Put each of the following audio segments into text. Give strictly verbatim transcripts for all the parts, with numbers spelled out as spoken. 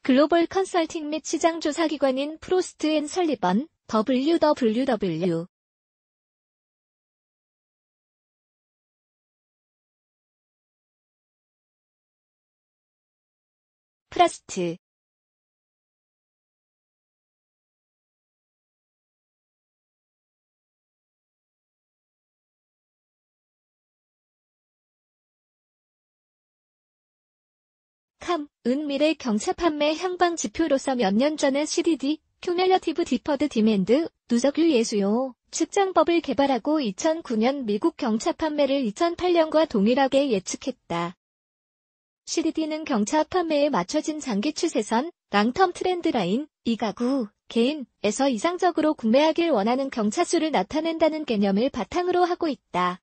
글로벌 컨설팅 및 시장 조사 기관인 프로스트 앤 설리번 더블유 더블유 더블유 프라스트 캄, 은 미래 경차 판매 향방 지표로서 몇 년 전에 씨디디, Cumulative Deferred Demand, 누적 유예수요, 측정법을 개발하고 이천구 년 미국 경차 판매를 이천팔 년과 동일하게 예측했다. 씨디디는 경차 판매에 맞춰진 장기 추세선, 랑텀 트렌드 라인, 이 가구, 개인에서 이상적으로 구매하길 원하는 경차 수를 나타낸다는 개념을 바탕으로 하고 있다.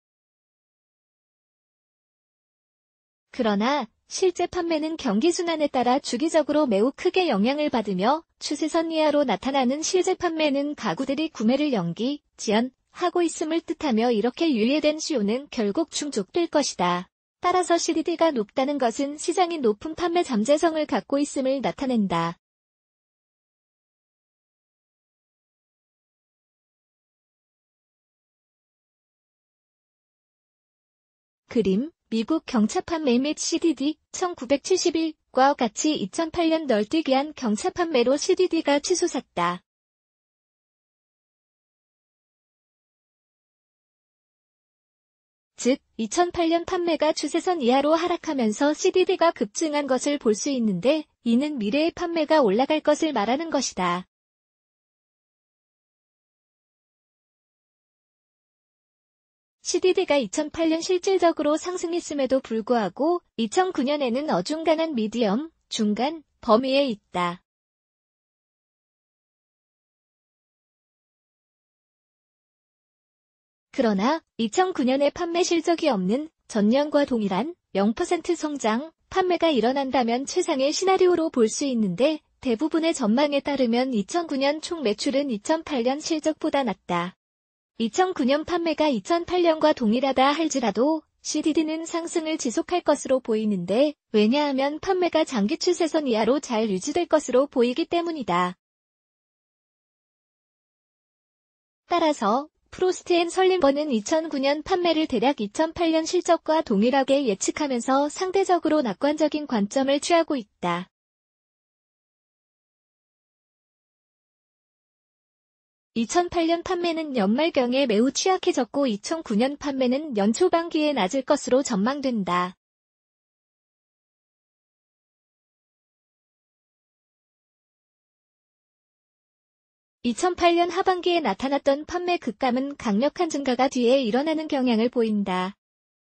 그러나 실제 판매는 경기순환에 따라 주기적으로 매우 크게 영향을 받으며 추세선 이하로 나타나는 실제 판매는 가구들이 구매를 연기, 지연하고 있음을 뜻하며 이렇게 유예된 수요는 결국 충족될 것이다. 따라서 씨디디가 높다는 것은 시장이 높은 판매 잠재성을 갖고 있음을 나타낸다. 그림, 미국 경차 판매 및 씨디디, 천구백칠십일과 같이 이천팔 년 널뛰기한 경차 판매로 씨디디가 치솟았다. 즉, 이천팔 년 판매가 추세선 이하로 하락하면서 씨디디가 급증한 것을 볼 수 있는데, 이는 미래의 판매가 올라갈 것을 말하는 것이다. 씨디디가 이천팔 년 실질적으로 상승했음에도 불구하고 이천구 년에는 어중간한 미디엄, 중간, 범위에 있다. 그러나 이천구 년에 판매 실적이 없는 전년과 동일한 영 퍼센트 성장, 판매가 일어난다면 최상의 시나리오로 볼 수 있는데 대부분의 전망에 따르면 이천구 년 총 매출은 이천팔 년 실적보다 낮다. 이천구 년 판매가 이천팔 년과 동일하다 할지라도 씨디디는 상승을 지속할 것으로 보이는데 왜냐하면 판매가 장기 추세선 이하로 잘 유지될 것으로 보이기 때문이다. 따라서 프로스트 앤 설리번은 이천구 년 판매를 대략 이천팔 년 실적과 동일하게 예측하면서 상대적으로 낙관적인 관점을 취하고 있다. 이천팔 년 판매는 연말경에 매우 취약해졌고 이천구 년 판매는 연초반기에 낮을 것으로 전망된다. 이천팔 년 하반기에 나타났던 판매 급감은 강력한 증가가 뒤에 일어나는 경향을 보인다.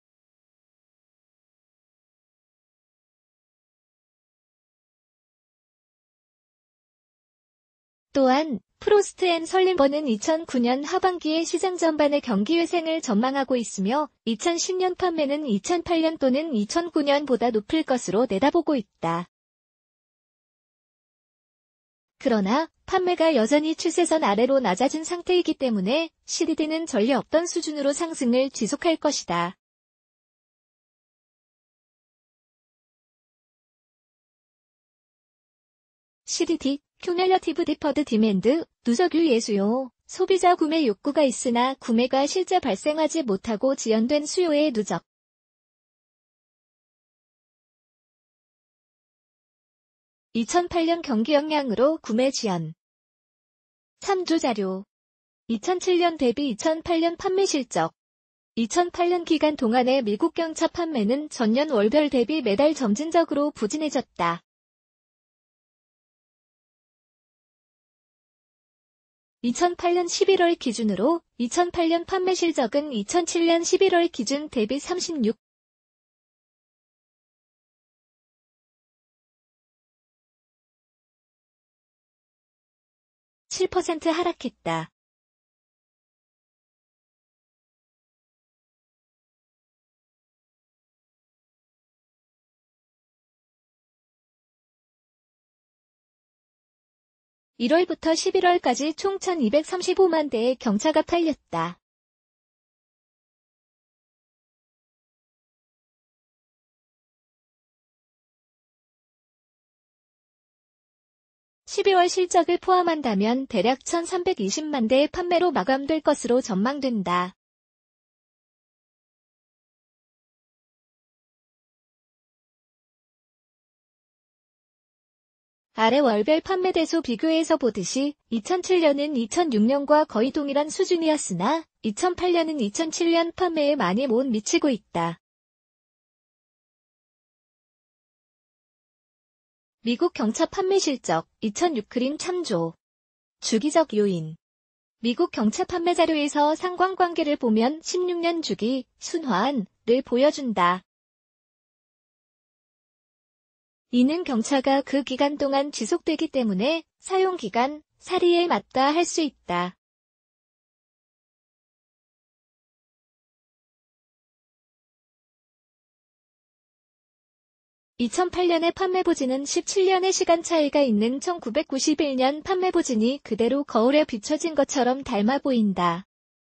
또한 프로스트 앤 설리번은 이천구 년 하반기에 시장 전반의 경기 회생을 전망하고 있으며 이천십 년 판매는 이천팔 년 또는 이천구 년보다 높을 것으로 내다보고 있다. 그러나 판매가 여전히 추세선 아래로 낮아진 상태이기 때문에 씨디디는 전례 없던 수준으로 상승을 지속할 것이다. 씨디디, Cumulative Deferred Demand, 누적 유예수요, 소비자 구매 욕구가 있으나 구매가 실제 발생하지 못하고 지연된 수요의 누적. 이천팔 년 경기 영향으로 구매 지연. 참조 자료. 이천칠 년 대비 이천팔 년 판매 실적. 이천팔 년 기간 동안의 미국 경차 판매는 전년 월별 대비 매달 점진적으로 부진해졌다. 이천팔 년 십일월 기준으로 이천팔 년 판매 실적은 이천칠 년 십일월 기준 대비 삼십육 점 칠 퍼센트 하락했다. 일월부터 십일월까지 총 천이백삼십오만 대의 경차가 팔렸다. 십이월 실적을 포함한다면 대략 천삼백이십만 대의 판매로 마감될 것으로 전망된다. 아래 월별 판매 대수 비교해서 보듯이 이천칠 년은 이천육 년과 거의 동일한 수준이었으나 이천팔 년은 이천칠 년 판매에 많이 못 미치고 있다. 미국 경차 판매 실적 이천육 그림 참조. 주기적 요인. 미국 경차 판매 자료에서 상관관계를 보면 십육 년 주기 순환을 보여준다. 이는 경차가 그 기간 동안 지속되기 때문에 사용기간, 사리에 맞다 할 수 있다. 이천팔 년의 판매 부진은 십칠 년의 시간 차이가 있는 천구백구십일 년 판매 부진이 그대로 거울에 비춰진 것처럼 닮아 보인다.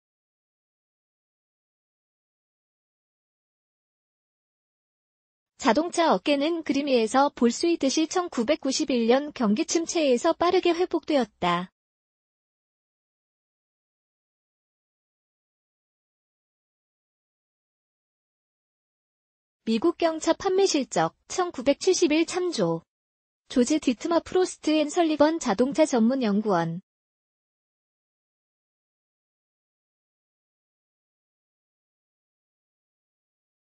자동차 업계는 그림 위에서 볼 수 있듯이 천구백구십일 년 경기 침체에서 빠르게 회복되었다. 미국 경차 판매 실적 천구백칠십일 참조. 조지 디트머 프로스트 앤 설리번 자동차 전문 연구원.